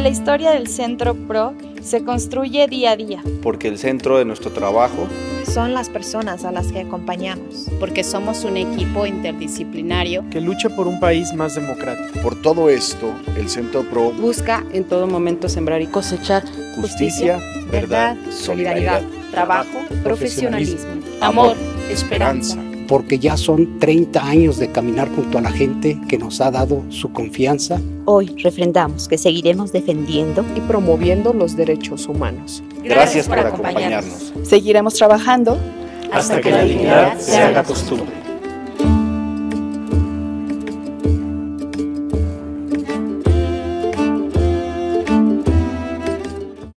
la historia del Centro PRO se construye día a día. Porque el centro de nuestro trabajo son las personas a las que acompañamos. Porque somos un equipo interdisciplinario que lucha por un país más democrático. Por todo esto, el Centro PRO busca en todo momento sembrar y cosechar justicia, verdad, solidaridad, trabajo, profesionalismo, amor, esperanza. Porque ya son 30 años de caminar junto a la gente que nos ha dado su confianza. Hoy refrendamos que seguiremos defendiendo y promoviendo los derechos humanos. Gracias por acompañarnos. Seguiremos trabajando hasta que la dignidad se haga costumbre.